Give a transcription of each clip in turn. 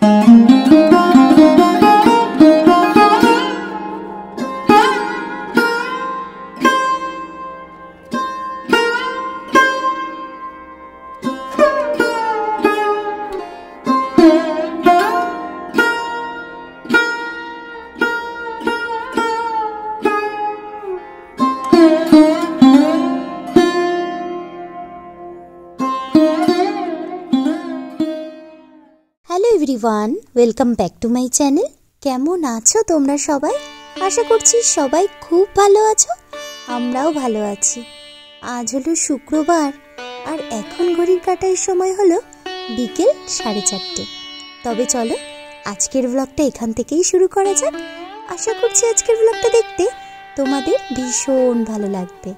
Hello everyone, welcome back to my channel. কেমন আছো তোমরা সবাই? আশা করছি সবাই খুব ভালো আছো, আমরাও ভালো আছি। আজ হলো শুক্রবার আর এখন ঘড়ির কাঁটার সময় হলো বিকেল 4:30। তবে চলো আজকের ব্লগটা এখান থেকেই শুরু করা যাক। আশা করছি আজকের ব্লগটা দেখতে তোমাদের ভীষণ ভালো লাগবে।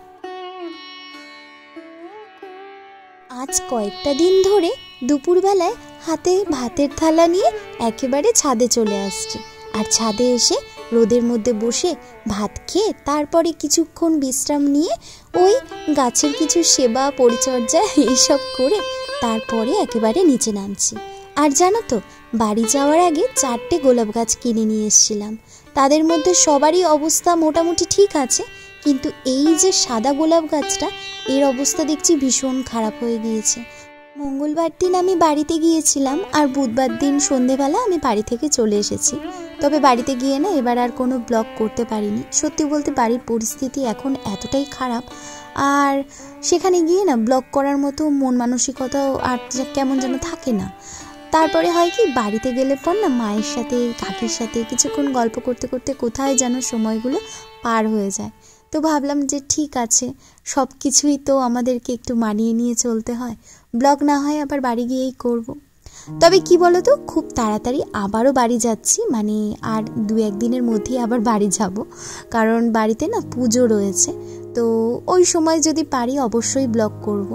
আজ কয়েকটা দিন ধরে দুপুরবেলায় হাতে ভাতের থালা নিয়ে একেবারে ছাদে চলে আসছি। আর ছাদে এসে রোদের মধ্যে বসে ভাত খেয়ে তারপরে কিছুক্ষণ বিশ্রাম নিয়ে ওই গাছের কিছু সেবা পরিচর্যা এইসব করে তারপরে একেবারে নিচে নামছি। আর জানো তো, বাড়ি যাওয়ার আগে 4টে গোলাপ গাছ কিনে নিয়ে এসেছিলাম। তাদের মধ্যে সবারই অবস্থা মোটামুটি ঠিক আছে, কিন্তু এই যে সাদা গোলাপ গাছটা, এর অবস্থা দেখছি ভীষণ খারাপ হয়ে গিয়েছে। মঙ্গলবার দিন আমি বাড়িতে গিয়েছিলাম আর বুধবার দিন সন্ধেবেলা আমি বাড়ি থেকে চলে এসেছি। তবে বাড়িতে গিয়ে না এবার আর কোনো ব্লগ করতে পারিনি। সত্যি বলতে বাড়ির পরিস্থিতি এখন এতটাই খারাপ, আর সেখানে গিয়ে না ব্লগ করার মতো মন মানসিকতাও আর কেমন যেন থাকে না। তারপরে হয় কি, বাড়িতে গেলে পর না মায়ের সাথে কাকির সাথে কিছুক্ষণ গল্প করতে করতে কোথায় যেন সময়গুলো পার হয়ে যায়। তো ভাবলাম যে ঠিক আছে, সব কিছুই তো আমাদেরকে একটু মানিয়ে নিয়ে চলতে হয়, ব্লগ না হয় আবার বাড়ি গিয়েই করব। তবে কি বলো তো, খুব তাড়াতাড়ি আবারও বাড়ি যাচ্ছি, মানে আর 2-1 দিনের মধ্যেই আবার বাড়ি যাব, কারণ বাড়িতে না পুজো রয়েছে। তো ওই সময় যদি পারি অবশ্যই ব্লগ করব।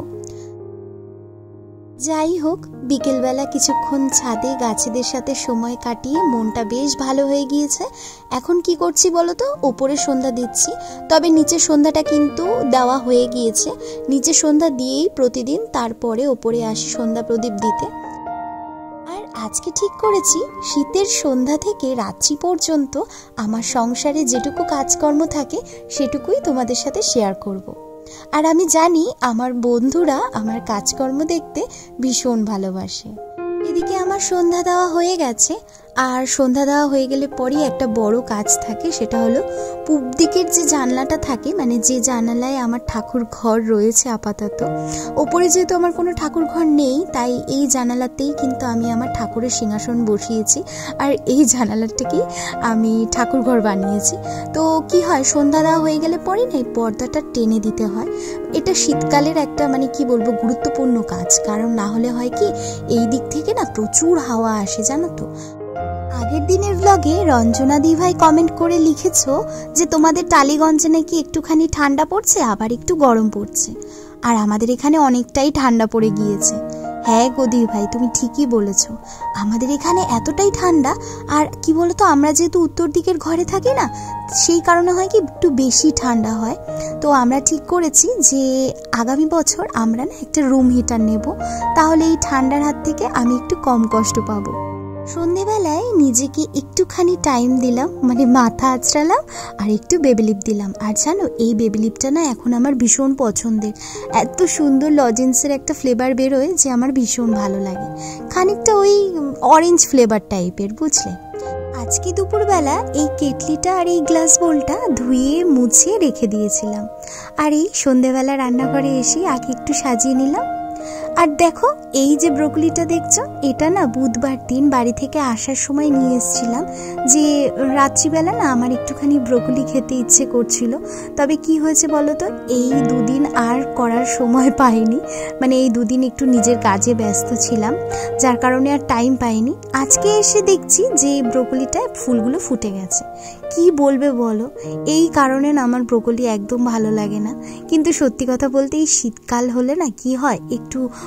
যাই হোক, বিকেলবেলা কিছুক্ষণ ছাদে গাছেদের সাথে সময় কাটিয়ে মনটা বেশ ভালো হয়ে গিয়েছে। এখন কি করছি বলো তো, ওপরে সন্ধ্যা দিচ্ছি। তবে নিচে সন্ধ্যাটা কিন্তু দেওয়া হয়ে গিয়েছে। নিচে সন্ধ্যা দিয়েই প্রতিদিন তারপরে ওপরে আসি সন্ধ্যা প্রদীপ দিতে। আর আজকে ঠিক করেছি শীতের সন্ধ্যা থেকে রাত্রি পর্যন্ত আমার সংসারে যেটুকু কাজকর্ম থাকে সেটুকুই তোমাদের সাথে শেয়ার করব। আর আমি জানি আমার বন্ধুরা আমার কাজকর্ম দেখতে ভীষণ ভালোবাসে। এদিকে আমার সন্ধ্যা দেওয়া হয়ে গেছে, আর সন্ধ্যা দেওয়া হয়ে গেলে পরেই একটা বড় কাজ থাকে, সেটা হলো পূব দিকের যে জানলাটা থাকে, মানে যে জানালায় আমার ঠাকুর ঘর রয়েছে আপাতত। ওপরে যেহেতু আমার কোনো ঠাকুর ঘর নেই, তাই এই জানালাতেই কিন্তু আমি আমার ঠাকুরের সিংহাসন বসিয়েছি, আর এই জানালাটাকেই আমি ঠাকুর ঘর বানিয়েছি। তো কি হয়, সন্ধ্যা দেওয়া হয়ে গেলে পরে না এই পর্দাটা টেনে দিতে হয়। এটা শীতকালের একটা মানে কি বলবো গুরুত্বপূর্ণ কাজ, কারণ না হলে হয় কি, এই দিক থেকে না প্রচুর হাওয়া আসে জানো তো। আগের দিনের ব্লগে রঞ্জনা দি ভাই কমেন্ট করে লিখেছো যে তোমাদের টালিগঞ্জে নাকি একটুখানি ঠান্ডা পড়ছে আবার একটু গরম পড়ছে, আর আমাদের এখানে অনেকটাই ঠান্ডা পড়ে গিয়েছে। হ্যাঁ গো দি ভাই, তুমি ঠিকই বলেছো, আমাদের এখানে এতটাই ঠান্ডা। আর কি বলতো, আমরা যেহেতু উত্তর দিকের ঘরে থাকি না, সেই কারণে হয় কি একটু বেশি ঠান্ডা হয়। তো আমরা ঠিক করেছি যে আগামী বছর আমরা না একটা রুম হিটার নেব, তাহলে এই ঠান্ডার হাত থেকে আমি একটু কম কষ্ট পাবো। সন্ধেবেলায় নিজেকে একটুখানি টাইম দিলাম, মানে মাথা আঁচড়ালাম আর একটু বেবি লিপ দিলাম। আর জানো, এই বেবি লিপটা না এখন আমার ভীষণ পছন্দের। এত সুন্দর লজেন্সের একটা ফ্লেভার বেরোয় যে আমার ভীষণ ভালো লাগে, খানিকটা ওই অরেঞ্জ ফ্লেভার টাইপের, বুঝলে। আজকে দুপুরবেলা এই কেটলিটা আর এই গ্লাস বোলটা ধুয়ে মুছে রেখে দিয়েছিলাম, আর এই সন্ধেবেলা রান্নাঘরে এসে আগে একটু সাজিয়ে নিলাম। আর দেখো, এই যে ব্রোকলিটা দেখছো, এটা না বুধবার দিন বাড়ি থেকে আসার সময় নিয়ে এসেছিলাম, যে রাত্রিবেলা না আমার একটুখানি ব্রোকলি খেতে ইচ্ছে করছিল। তবে কি হয়েছে বলো তো, এই 2 দিন আর করার সময় পাইনি, মানে এই 2 দিন একটু নিজের কাজে ব্যস্ত ছিলাম, যার কারণে আর টাইম পাইনি। আজকে এসে দেখছি যে ব্রোকলিটায় ফুলগুলো ফুটে গেছে। কি বলবে বলো, এই কারণে না আমার ব্রোকলি একদম ভালো লাগে না। কিন্তু সত্যি কথা বলতে এই শীতকাল হলে না কি হয়, একটু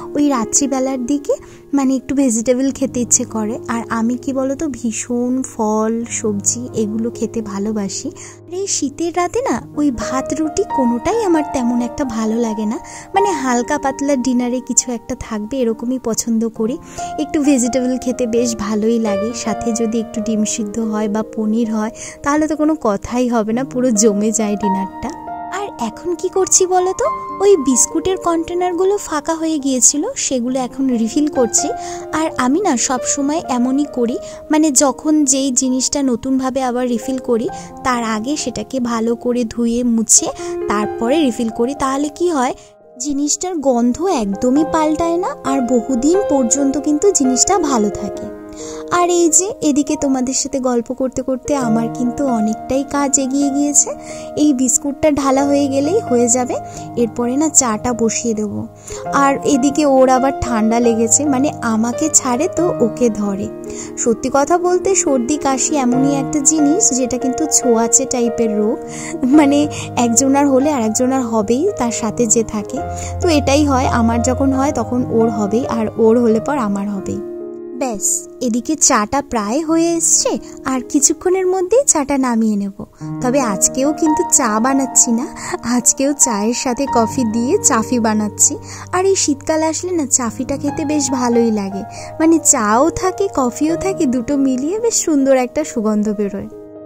ওই রাত্রিবেলার দিকে মানে একটু ভেজিটেবল খেতে ইচ্ছে করে। আর আমি কি বলতো ভীষণ ফল সবজি এগুলো খেতে ভালোবাসি। এই শীতের রাতে না ওই ভাত রুটি কোনোটাই আমার তেমন একটা ভালো লাগে না, মানে হালকা পাতলা ডিনারে কিছু একটা থাকবে এরকমই পছন্দ করি। একটু ভেজিটেবল খেতে বেশ ভালোই লাগে, সাথে যদি একটু ডিম সিদ্ধ হয় বা পনির হয় তাহলে তো কোনো কথাই হবে না, পুরো জমে যায় ডিনারটা। আর এখন কি করছি বলো তো, ওই বিস্কুটের কন্টেনারগুলো ফাঁকা হয়ে গিয়েছিল সেগুলো এখন রিফিল করছি। আর আমি না সব সময় এমনই করি, মানে যখন যেই জিনিসটা নতুনভাবে আবার রিফিল করি তার আগে সেটাকে ভালো করে ধুয়ে মুছে তারপরে রিফিল করি। তাহলে কি হয়, জিনিসটার গন্ধ একদমই পাল্টায় না আর বহুদিন পর্যন্ত কিন্তু জিনিসটা ভালো থাকে। আর এই যে এদিকে তোমাদের সাথে গল্প করতে করতে আমার কিন্তু অনেকটাই কাজ এগিয়ে গিয়েছে। এই বিস্কুটটা ঢালা হয়ে গেলেই হয়ে যাবে, এরপরে না চাটা বসিয়ে দেবো। আর এদিকে ওর আবার ঠান্ডা লেগেছে, মানে আমাকে ছাড়ে তো ওকে ধরে। সত্যি কথা বলতে সর্দি কাশি এমনই একটা জিনিস যেটা কিন্তু ছোঁয়াচে টাইপের রোগ, মানে একজনার হলে আর একজনার হবেই, তার সাথে যে থাকে। তো এটাই হয়, আমার যখন হয় তখন ওর হবেই আর ওর হলে পর আমার হবেই। ব্যাস এদিকে চাটা প্রায় হয়ে এসছে আর কিছুক্ষণের মধ্যেই চাটা নামিয়ে নেব। তবে আজকেও কিন্তু চা বানাচ্ছি না, আজকেও চায়ের সাথে কফি দিয়ে চাফি বানাচ্ছি। আর এই শীতকাল আসলে না চাফিটা খেতে বেশ ভালোই লাগে, মানে চাও থাকে কফিও থাকে, দুটো মিলিয়ে বেশ সুন্দর একটা সুগন্ধ বেরোয়।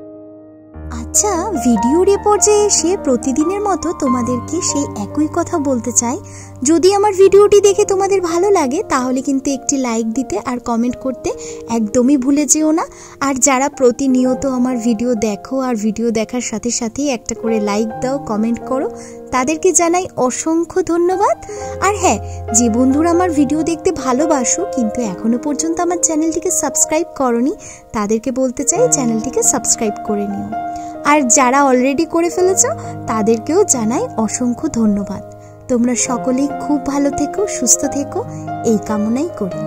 আচ্ছা, ভিডিওর এ পর্যায়ে এসে প্রতিদিনের মতো তোমাদেরকে সেই একই কথা বলতে চাই, যদি আমার ভিডিওটি দেখে তোমাদের ভালো লাগে তাহলে কিন্তু একটি লাইক দিতে আর কমেন্ট করতে একদমই ভুলে যেও না। আর যারা প্রতিনিয়ত আমার ভিডিও দেখো আর ভিডিও দেখার সাথে সাথেই একটা করে লাইক দাও, কমেন্ট করো, তাদেরকে জানাই অসংখ্য ধন্যবাদ। আর হ্যাঁ, যে বন্ধুরা আমার ভিডিও দেখতে ভালোবাসো কিন্তু এখনো পর্যন্ত আমার চ্যানেলটিকে সাবস্ক্রাইব করোনি, তাদেরকে বলতে চাই চ্যানেলটিকে সাবস্ক্রাইব করে নিও। আর যারা অলরেডি করে ফেলেছো তাদেরকেও জানাই অসংখ্য ধন্যবাদ। তোমরা সকলেই খুব ভালো থেকো, সুস্থ থেকো, এই কামনাই করি।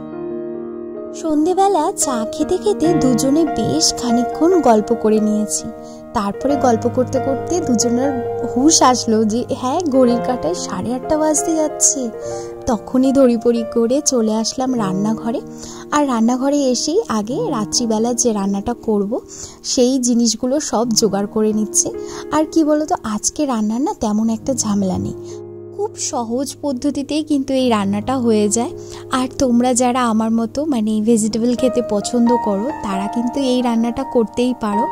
সন্ধেবেলা চা খেতে খেতে দুজনে বেশ খানিকক্ষণ গল্প করে নিয়েছি। তারপরে গল্প করতে করতে দুজনের হুঁশ আসলো যে হ্যাঁ, ঘড়ির কাঁটায় 8:30 বাজতে যাচ্ছে। তখনই ধরিপড়ি করে চলে আসলাম রান্নাঘরে। আর রান্নাঘরে এসেই আগে রাত্রিবেলা যে রান্নাটা করব সেই জিনিসগুলো সব জোগাড় করে নিচ্ছি। আর কি বলতো, আজকে রান্নার না তেমন একটা ঝামেলা নেই, খুব সহজ পদ্ধতিতেই কিন্তু এই রান্নাটা হয়ে যায়। আর তোমরা যারা আমার মতো মানে ভেজিটেবল খেতে পছন্দ করো তারা কিন্তু এই রান্নাটা করতেই পারো।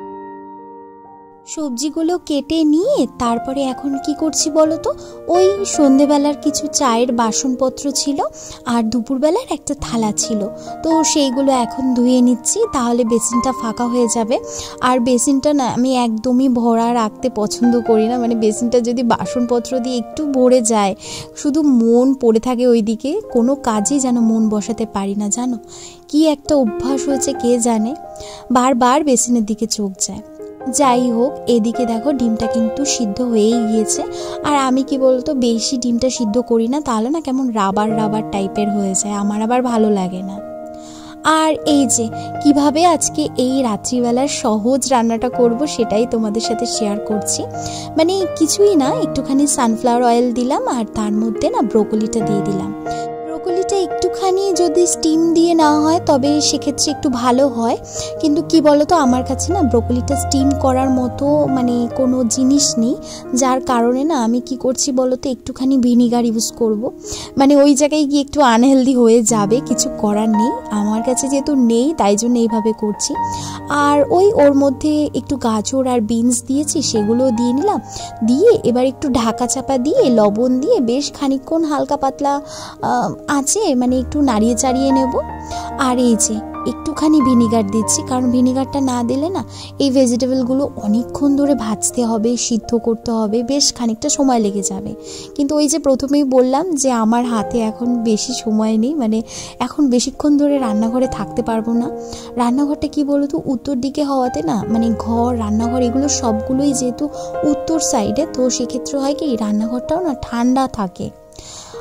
সবজিগুলো কেটে নিয়ে তারপরে এখন কি করছি বলো তো, ওই সন্ধেবেলার কিছু চায়ের বাসনপত্র ছিল আর দুপুরবেলার একটা থালা ছিল, তো সেইগুলো এখন ধুয়ে নিচ্ছি, তাহলে বেসিনটা ফাঁকা হয়ে যাবে। আর বেসিনটা না আমি একদমই ভরা রাখতে পছন্দ করি না, মানে বেসিনটা যদি বাসনপত্র দিয়ে একটু ভরে যায় শুধু মন পড়ে থাকে ওইদিকে, কোনো কাজে যেন মন বসাতে পারি না, জানো কি একটা অভ্যাস হয়েছে কে জানে, বারবার বেসিনের দিকে চোখ যায়। যাই হোক, এদিকে দেখো ডিমটা কিন্তু সিদ্ধ হয়েই গিয়েছে। আর আমি কি বলতো বেশি ডিমটা সিদ্ধ করি না, তাহলে না কেমন রাবার রাবার টাইপের হয়ে যায়, আমার আবার ভালো লাগে না। আর এই যে কিভাবে আজকে এই রাত্রিবেলার সহজ রান্নাটা করব সেটাই তোমাদের সাথে শেয়ার করছি। মানে কিছুই না, একটুখানি সানফ্লাওয়ার অয়েল দিলাম আর তার মধ্যে না ব্রোকলিটা দিয়ে দিলাম। ব্রোকলিটা একটুখানি যদি স্টিম দিয়ে না হয় তবে সেক্ষেত্রে একটু ভালো হয়, কিন্তু কি বলতো আমার কাছে না ব্রোকলিটা স্টিম করার মতো মানে কোনো জিনিস নেই, যার কারণে না আমি কি করছি বলতো একটুখানি ভিনিগার ইউজ করব। মানে ওই জায়গায় গিয়ে একটু আনহেলদি হয়ে যাবে, কিছু করার নেই, আমার কাছে যেহেতু নেই তাই জন্য এইভাবে করছি। আর ওর মধ্যে একটু গাজর আর বিনস দিয়েছি, সেগুলো দিয়ে নিলাম, দিয়ে এবার একটু ঢাকা চাপা দিয়ে লবণ দিয়ে বেশ খানিকক্ষণ হালকা পাতলা আছে মানে একটু নাড়িয়ে চাড়িয়ে নেব। আর এই যে একটুখানি ভিনিগার দিচ্ছি, কারণ ভিনিগারটা না দিলে না এই ভেজিটেবলগুলো অনেকক্ষণ ধরে ভাজতে হবে, সিদ্ধ করতে হবে, বেশ খানিকটা সময় লেগে যাবে। কিন্তু ওই যে প্রথমেই বললাম যে আমার হাতে এখন বেশি সময় নেই, মানে এখন বেশিক্ষণ ধরে রান্নাঘরে থাকতে পারবো না। রান্নাঘরটা কি বলতো উত্তর দিকে হওয়াতে না, মানে ঘর রান্নাঘর এগুলো সবগুলোই যেহেতু উত্তর সাইডে, তো সেক্ষেত্রে হয় কি রান্নাঘরটাও না ঠান্ডা থাকে।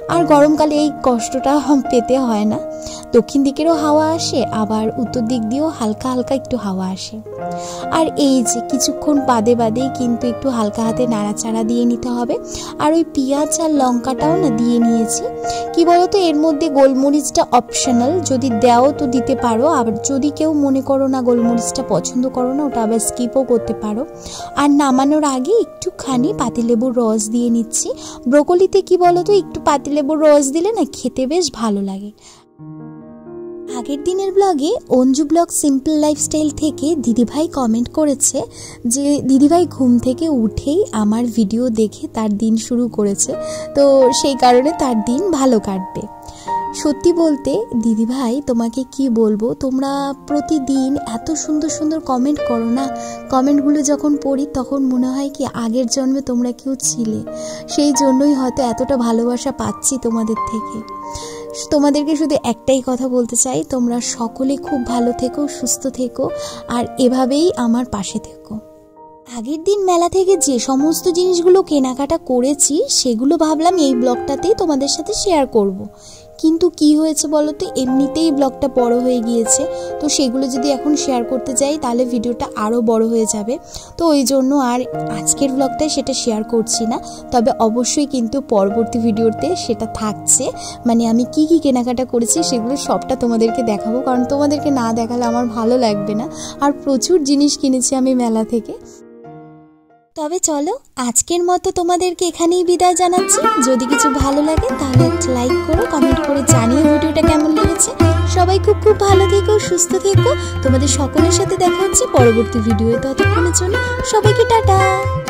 আর গরমকালে এই কষ্টটা পেতে হয় না। দক্ষিণ দিকেরও হাওয়া আসে, আবার উত্তর দিক দিয়েও হালকা হালকা একটু হাওয়া আসে। আর এই যে কিছুক্ষণ বাদে বাদেই কিন্তু একটু হালকা হাতে নাড়াচাড়া দিয়ে নিতে হবে। আর ওই পেঁয়াজ আর লঙ্কাটাও না দিয়ে নিয়েছি। কি বলতো, এর মধ্যে গোলমরিচটা অপশনাল, যদি দাও তো দিতে পারো, আবার যদি কেউ মনে করো না গোলমরিচটা পছন্দ করো না, ওটা আবার স্কিপও করতে পারো। আর নামানোর আগে একটুখানি পাতিলেবুর রস দিয়ে নিচ্ছি। ব্রোকলিতে কি বলতো, একটু পাতিলেবুর রস দিলে না খেতে বেশ ভালো লাগে। আগের দিনের ব্লগে অঞ্জু ব্লগ সিম্পল লাইফস্টাইল থেকে দিদিভাই কমেন্ট করেছে যে দিদিভাই ঘুম থেকে উঠেই আমার ভিডিও দেখে তার দিন শুরু করেছে, তো সেই কারণে তার দিন ভালো কাটবে। সত্যি বলতে দিদিভাই তোমাকে কি বলবো, তোমরা প্রতিদিন এত সুন্দর সুন্দর কমেন্ট করো না, কমেন্টগুলো যখন পড়ি তখন মনে হয় কি আগের জন্মে তোমরা কেউ ছিলে, সেই জন্যই হয়তো এতটা ভালোবাসা পাচ্ছি তোমাদের থেকে। তোমাদেরকে শুধু একটাই কথা বলতে চাই, তোমরা সকলে খুব ভালো থেকো, সুস্থ থেকো, আর এভাবেই আমার পাশে থেকো। আগের দিন মেলা থেকে যে সমস্ত জিনিসগুলো কেনাকাটা করেছি সেগুলো ভাবলাম এই ব্লগটাতেই তোমাদের সাথে শেয়ার করব। কিন্তু কি হয়েছে বলো তো, এমনিতেই ব্লগটা বড় হয়ে গিয়েছে, তো সেগুলো যদি এখন শেয়ার করতে যাই তাহলে ভিডিওটা আরও বড় হয়ে যাবে। তো ওই জন্য আর আজকের ব্লগটায় সেটা শেয়ার করছি না, তবে অবশ্যই কিন্তু পরবর্তী ভিডিওতে সেটা থাকছে। মানে আমি কি কি কেনাকাটা করেছি সেগুলো সবটা তোমাদেরকে দেখাবো, কারণ তোমাদেরকে না দেখালে আমার ভালো লাগবে না। আর প্রচুর জিনিস কিনেছি আমি মেলা থেকে। তবে চলো আজকের মতো তোমাদেরকে এখানেই বিদায় জানাচ্ছি। যদি কিছু ভালো লাগে তাহলে একটা লাইক করো, কমেন্ট করে জানিও ভিডিওটা কেমন লেগেছে। সবাই খুব খুব ভালো থেকো, সুস্থ থেকো। তোমাদের সকলের সাথে দেখা হচ্ছে পরবর্তী ভিডিওতে। ততক্ষণের জন্য সবাইকে টাটা।